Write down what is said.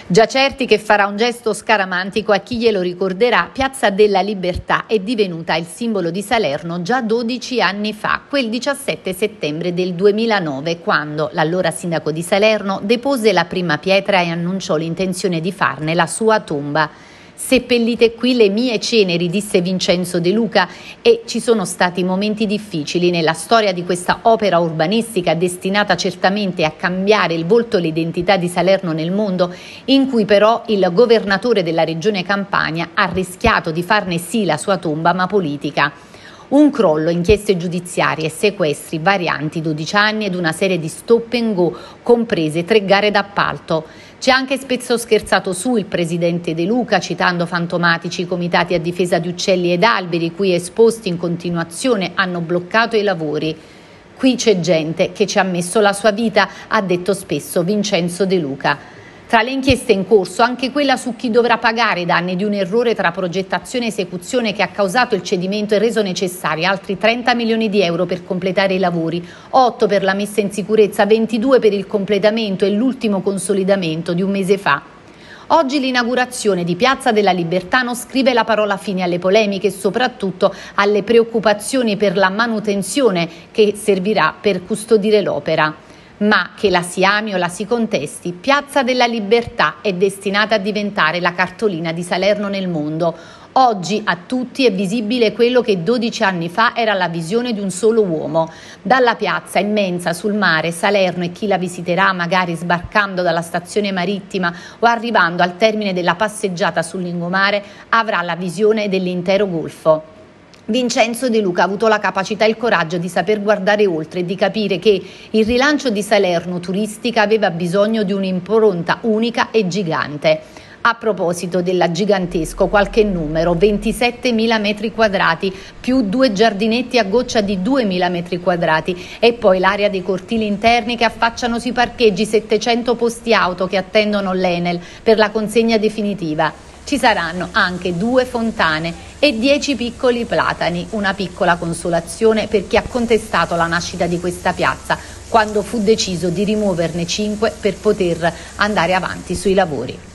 Già certi che farà un gesto scaramantico a chi glielo ricorderà, Piazza della Libertà è divenuta il simbolo di Salerno già 12 anni fa, quel 17 settembre del 2009, quando l'allora sindaco di Salerno depose la prima pietra e annunciò l'intenzione di farne la sua tomba. Seppellite qui le mie ceneri, disse Vincenzo De Luca, e ci sono stati momenti difficili nella storia di questa opera urbanistica destinata certamente a cambiare il volto e l'identità di Salerno nel mondo, in cui però il governatore della regione Campania ha rischiato di farne sì la sua tomba, ma politica. Un crollo, inchieste giudiziarie, sequestri, varianti, 12 anni ed una serie di stop and go, comprese 3 gare d'appalto. C'è anche spesso scherzato su il presidente De Luca, citando fantomatici comitati a difesa di uccelli ed alberi, cui esposti in continuazione hanno bloccato i lavori. Qui c'è gente che ci ha messo la sua vita, ha detto spesso Vincenzo De Luca. Tra le inchieste in corso anche quella su chi dovrà pagare i danni di un errore tra progettazione e esecuzione che ha causato il cedimento e reso necessari altri 30 milioni di euro per completare i lavori, 8 per la messa in sicurezza, 22 per il completamento e l'ultimo consolidamento di un mese fa. Oggi l'inaugurazione di Piazza della Libertà non scrive la parola fine alle polemiche e soprattutto alle preoccupazioni per la manutenzione che servirà per custodire l'opera. Ma che la si ami o la si contesti, Piazza della Libertà è destinata a diventare la cartolina di Salerno nel mondo. Oggi a tutti è visibile quello che 12 anni fa era la visione di un solo uomo. Dalla piazza immensa sul mare, Salerno e chi la visiterà, magari sbarcando dalla stazione marittima o arrivando al termine della passeggiata sul lungomare, avrà la visione dell'intero golfo. Vincenzo De Luca ha avuto la capacità e il coraggio di saper guardare oltre e di capire che il rilancio di Salerno turistica aveva bisogno di un'impronta unica e gigante. A proposito della gigantesco, qualche numero: 27.000 metri quadrati più 2 giardinetti a goccia di 2.000 metri quadrati e poi l'area dei cortili interni che affacciano sui parcheggi, 700 posti auto che attendono l'Enel per la consegna definitiva. Ci saranno anche 2 fontane e 10 piccoli platani, una piccola consolazione per chi ha contestato la nascita di questa piazza quando fu deciso di rimuoverne 5 per poter andare avanti sui lavori.